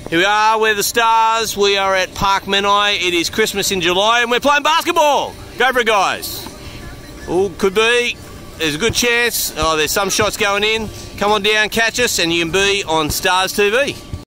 Here we are, we're the Stars. We are at Park Menai. It is Christmas in July and we're playing basketball. Go for it, guys. Oh, could be. There's a good chance. Oh, there's some shots going in. Come on down, catch us, and you can be on Stars TV.